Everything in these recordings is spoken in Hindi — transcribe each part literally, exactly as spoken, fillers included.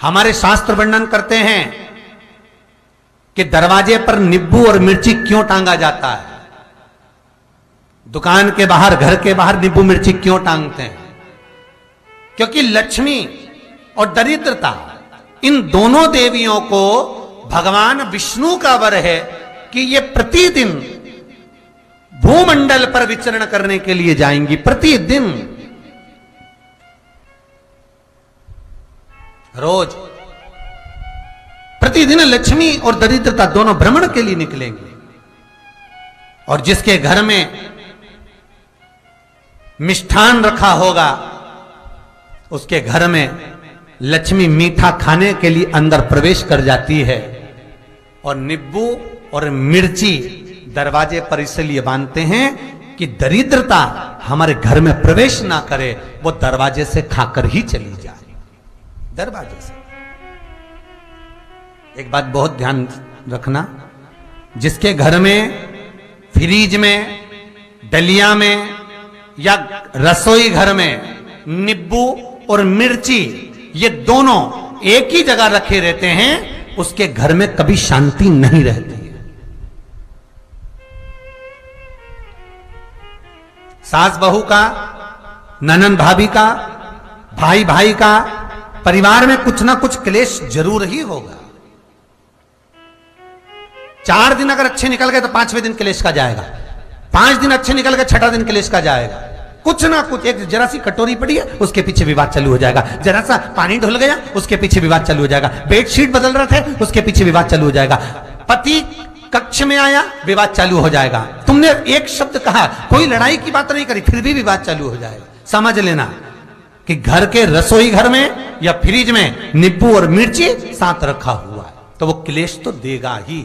हमारे शास्त्र वर्णन करते हैं कि दरवाजे पर नींबू और मिर्ची क्यों टांगा जाता है। दुकान के बाहर, घर के बाहर नींबू मिर्ची क्यों टांगते हैं? क्योंकि लक्ष्मी और दरिद्रता, इन दोनों देवियों को भगवान विष्णु का वर है कि ये प्रतिदिन भूमंडल पर विचरण करने के लिए जाएंगी। प्रतिदिन, रोज प्रतिदिन लक्ष्मी और दरिद्रता दोनों भ्रमण के लिए निकलेंगे। और जिसके घर में मिष्ठान रखा होगा, उसके घर में लक्ष्मी मीठा खाने के लिए अंदर प्रवेश कर जाती है। और नींबू और मिर्ची दरवाजे पर इसलिए बांधते हैं कि दरिद्रता हमारे घर में प्रवेश ना करे, वो दरवाजे से खाकर ही चली जाए। दरवाजे से। एक बात बहुत ध्यान रखना, जिसके घर में फ्रिज में, डलिया में या रसोई घर में नींबू और मिर्ची ये दोनों एक ही जगह रखे रहते हैं, उसके घर में कभी शांति नहीं रहती है। सास बहू का, ननंद भाभी का, भाई भाई का, परिवार में कुछ ना कुछ क्लेश जरूर ही होगा। चार दिन अगर अच्छे निकल गए तो पांचवें दिन क्लेश का जाएगा। पांच दिन अच्छे निकल गए, छठा दिन क्लेश का जाएगा। कुछ ना कुछ, एक जरा सी कटोरी पड़ी है उसके पीछे विवाद चालू हो जाएगा, जरा सा पानी ढुल गया उसके पीछे विवाद चालू हो जाएगा, बेडशीट बदल रहे थे उसके पीछे विवाद चालू हो जाएगा, पति कक्ष में आया विवाद चालू हो जाएगा, तुमने एक शब्द कहा, कोई लड़ाई की बात नहीं करी, फिर भी विवाद चालू हो जाएगा। समझ लेना कि घर के रसोई घर में या फ्रिज में नींबू और मिर्ची साथ रखा हुआ है तो वो क्लेश तो देगा ही।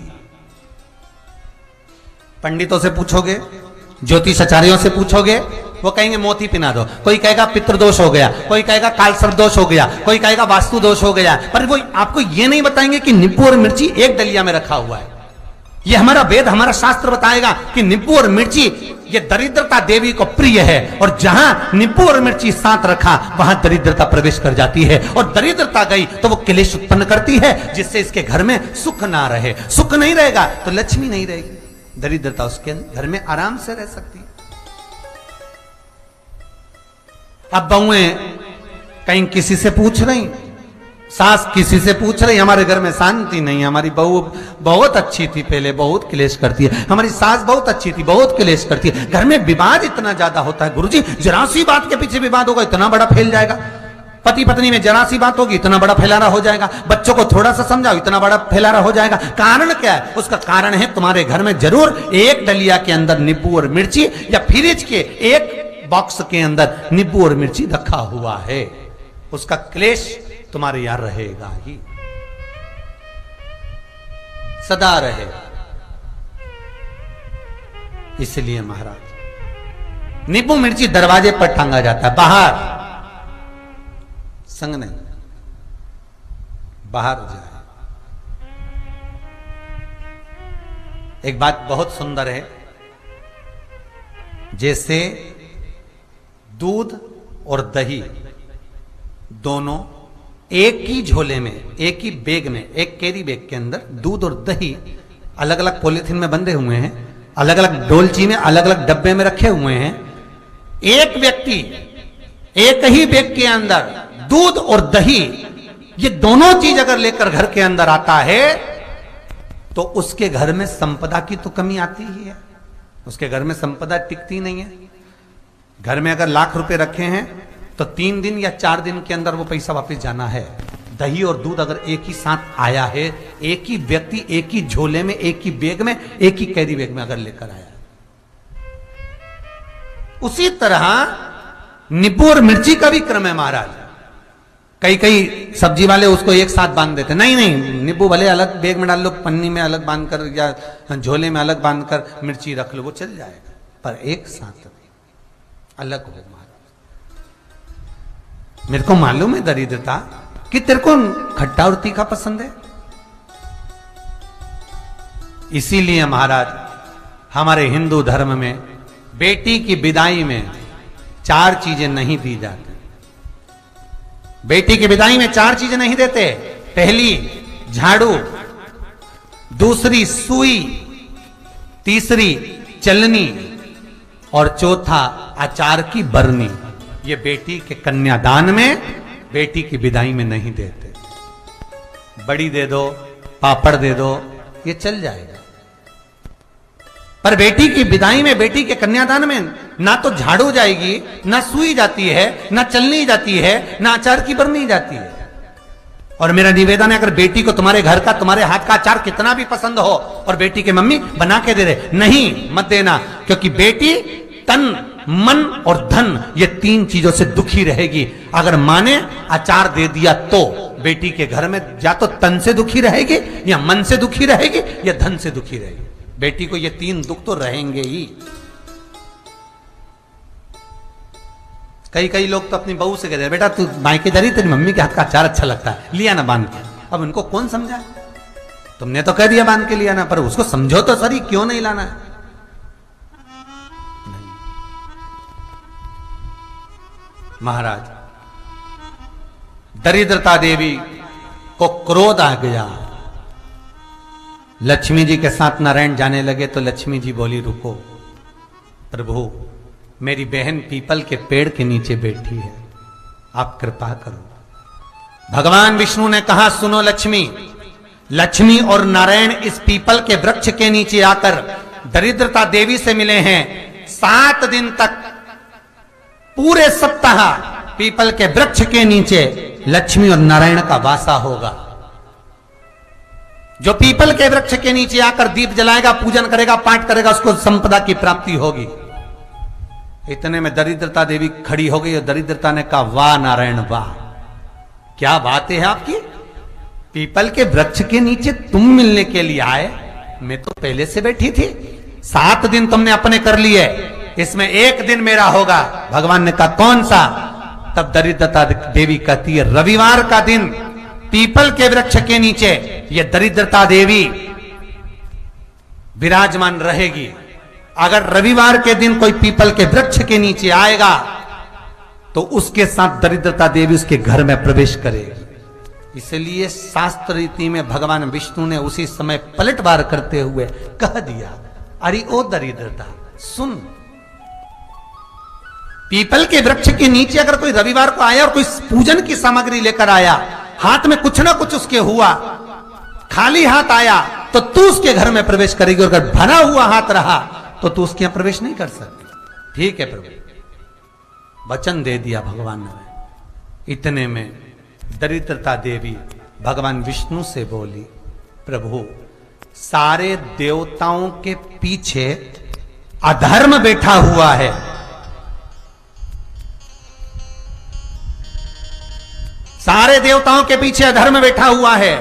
पंडितों से पूछोगे, ज्योतिषाचार्यों से पूछोगे, वो कहेंगे मोती पिना दो, कोई कहेगा पितृदोष हो गया, कोई कहेगा कालसर्प दोष हो गया, कोई कहेगा वास्तु दोष हो गया, पर वो आपको ये नहीं बताएंगे कि नींबू और मिर्ची एक डलिया में रखा हुआ है। ये हमारा वेद, हमारा शास्त्र बताएगा कि नींबू और मिर्ची ये दरिद्रता देवी को प्रिय है, और जहां नींबू और मिर्ची साथ रखा वहां दरिद्रता प्रवेश कर जाती है, और दरिद्रता गई तो वो क्लेश उत्पन्न करती है, जिससे इसके घर में सुख ना रहे। सुख नहीं रहेगा तो लक्ष्मी नहीं रहेगी, दरिद्रता उसके घर में आराम से रह सकती है। अब बहुएं कहीं किसी से पूछ रही, सास किसी से पूछ रही, हमारे घर में शांति नहीं है, हमारी बहू बहुत अच्छी थी पहले, बहुत क्लेश करती है, हमारी सास बहुत अच्छी थी, बहुत क्लेश करती है, घर में विवाद इतना ज्यादा होता है गुरुजी, जरा सी बात के पीछे विवाद होगा इतना बड़ा फैल जाएगा, पति पत्नी में जरा सी बात होगी इतना बड़ा फैलाना हो जाएगा, बच्चों को थोड़ा सा समझाओ इतना बड़ा फैलाना हो जाएगा। कारण क्या है? उसका कारण है तुम्हारे घर में जरूर एक डलिया के अंदर नींबू और मिर्ची या फ्रिज के एक बॉक्स के अंदर नींबू और मिर्ची रखा हुआ है, उसका क्लेश तुम्हारे यहां रहेगा ही, सदा रहेगा। इसलिए महाराज नींबू मिर्ची दरवाजे पर टांगा जाता है, बाहर संग नहीं, बाहर जाए। एक बात बहुत सुंदर है, जैसे दूध और दही दोनों एक ही झोले में, एक ही बैग में, एक कैरी बैग के अंदर दूध और दही अलग अलग पॉलिथीन में बंधे हुए हैं, अलग अलग डोलची में, अलग अलग डब्बे में रखे हुए हैं। एक व्यक्ति एक ही बैग के अंदर दूध और दही ये दोनों चीज अगर लेकर घर के अंदर आता है तो उसके घर में संपदा की तो कमी आती ही है, उसके घर में संपदा टिकती नहीं है। घर में अगर लाख रुपए रखे हैं तो तीन दिन या चार दिन के अंदर वो पैसा वापस जाना है। दही और दूध अगर एक ही साथ आया है, एक ही व्यक्ति एक ही झोले में, एक ही बैग में, एक ही कैरी बैग में अगर लेकर आया, उसी तरह नींबू और मिर्ची का भी क्रम है महाराज। कई कई सब्जी वाले उसको एक साथ बांध देते, नहीं नहीं नींबू भले अलग बैग में डाल लो, पन्नी में अलग बांध कर या झोले में अलग बांध कर मिर्ची रख लो, वो चल जाएगा, पर एक साथ अलग हो। महाराज मेरे को मालूम है दरिद्रता कि तेरे को खट्टा और तीखा पसंद है, इसीलिए महाराज हमारे हिंदू धर्म में बेटी की विदाई में चार चीजें नहीं दी जाती। बेटी की विदाई में चार चीजें नहीं देते। पहली झाड़ू, दूसरी सुई, तीसरी चलनी और चौथा अचार की बरनी। ये बेटी के कन्यादान में, बेटी की विदाई में नहीं देते। बड़ी दे दो, पापड़ दे दो, ये चल जाएगा, पर बेटी की विदाई में, बेटी के कन्यादान में ना तो झाड़ू जाएगी, ना सुई जाती है, ना चलनी जाती है, ना अचार की बरनी जाती है। और मेरा निवेदन है, अगर बेटी को तुम्हारे घर का, तुम्हारे हाथ का अचार कितना भी पसंद हो और बेटी के मम्मी बना के दे दे, नहीं, मत देना, क्योंकि बेटी तन, मन और धन, ये तीन चीजों से दुखी रहेगी। अगर माँ ने अचार दे दिया तो बेटी के घर में या तो तन से दुखी रहेगी, या मन से दुखी रहेगी, या धन से दुखी रहेगी। बेटी को ये तीन दुख तो रहेंगे ही। कई कई लोग तो अपनी बहू से कहते हैं, बेटा तू मायके जा रही, तेरी मम्मी के हाथ का अचार अच्छा लगता है, लिया ना बांध के। अब उनको कौन समझाए? तुमने तो कह दिया बांध के लिया ना, पर उसको समझो तो सही, क्यों नहीं लाना है? नहीं। महाराज, दरिद्रता देवी को क्रोध आ गया। लक्ष्मी जी के साथ नारायण जाने लगे तो लक्ष्मी जी बोली, रुको प्रभु, मेरी बहन पीपल के पेड़ के नीचे बैठी है, आप कृपा करो। भगवान विष्णु ने कहा, सुनो लक्ष्मी, लक्ष्मी और नारायण इस पीपल के वृक्ष के नीचे आकर दरिद्रता देवी से मिले हैं। सात दिन तक, पूरे सप्ताह पीपल के वृक्ष के नीचे लक्ष्मी और नारायण का वासा होगा। जो पीपल के वृक्ष के नीचे आकर दीप जलाएगा, पूजन करेगा, पाठ करेगा, उसको संपदा की प्राप्ति होगी। इतने में दरिद्रता देवी खड़ी हो गई और दरिद्रता ने कहा, वाह नारायण वाह, क्या बात है आपकी, पीपल के वृक्ष के नीचे तुम मिलने के लिए आए, मैं तो पहले से बैठी थी। सात दिन तुमने अपने कर लिए, इसमें एक दिन मेरा होगा। भगवान ने कहा, कौन सा? तब दरिद्रता देवी कहती है, रविवार का दिन पीपल के वृक्ष के नीचे ये दरिद्रता देवी विराजमान रहेगी। अगर रविवार के दिन कोई पीपल के वृक्ष के नीचे आएगा तो उसके साथ दरिद्रता देवी उसके घर में प्रवेश करेगी। इसलिए शास्त्र रीति में भगवान विष्णु ने उसी समय पलटवार करते हुए कह दिया, अरे ओ दरिद्रता सुन, पीपल के वृक्ष के नीचे अगर कोई रविवार को आया और कोई पूजन की सामग्री लेकर आया, हाथ में कुछ ना कुछ उसके हुआ, खाली हाथ आया, तो तू उसके घर में प्रवेश करेगी, और अगर भरा हुआ हाथ रहा तो तू उसके यहां प्रवेश नहीं कर सकती। ठीक है प्रभु, वचन दे दिया भगवान ने। इतने में दरिद्रता देवी भगवान विष्णु से बोली, प्रभु, सारे देवताओं के पीछे अधर्म बैठा हुआ है, सारे देवताओं के पीछे अधर्म बैठा हुआ है,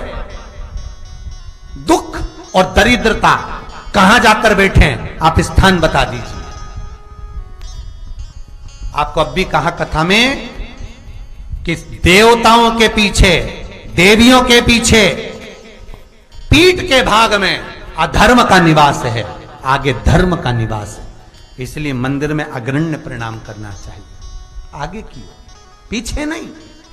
दुख और दरिद्रता कहां जाकर बैठे हैं, आप स्थान बता दीजिए। आपको अब भी कहा कथा में कि देवताओं के पीछे, देवियों के पीछे, पीठ के भाग में अधर्म का निवास है, आगे धर्म का निवास है। इसलिए मंदिर में अग्रण्य प्रणाम करना चाहिए, आगे क्यों, पीछे नहीं।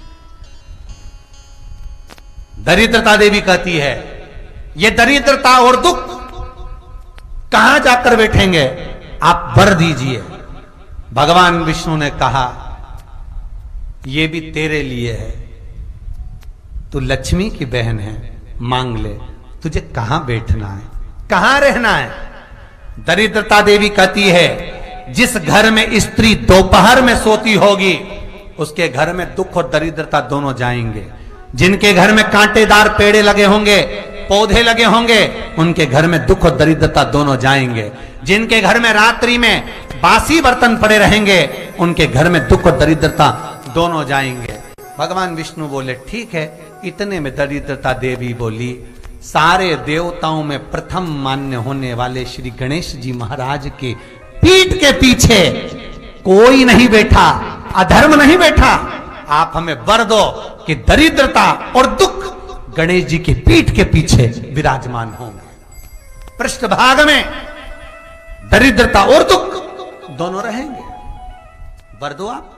दरिद्रता देवी कहती है, ये दरिद्रता और दुख कहां जाकर बैठेंगे, आप वर दीजिए। भगवान विष्णु ने कहा, ये भी तेरे लिए है, तू लक्ष्मी की बहन है, मांग ले, तुझे कहां बैठना है, कहां रहना है। दरिद्रता देवी कहती है, जिस घर में स्त्री दोपहर में सोती होगी उसके घर में दुख और दरिद्रता दोनों जाएंगे। जिनके घर में कांटेदार पेड़े लगे होंगे, पौधे लगे होंगे, उनके घर में दुख और दरिद्रता दोनों जाएंगे। जिनके घर में रात्रि में बासी बर्तन पड़े रहेंगे, उनके घर में दुख और दरिद्रता दोनों जाएंगे। भगवान विष्णु बोले, ठीक है। इतने में दरिद्रता देवी बोली, सारे देवताओं में प्रथम मान्य होने वाले श्री गणेश जी महाराज के पीठ के पीछे कोई नहीं बैठा, अधर्म नहीं बैठा। आप हमें वर दो कि दरिद्रता और दुख गणेश जी के पीठ के पीछे विराजमान होंगे, पृष्ठभाग में दरिद्रता और दुख दोनों रहेंगे, वर दो आप।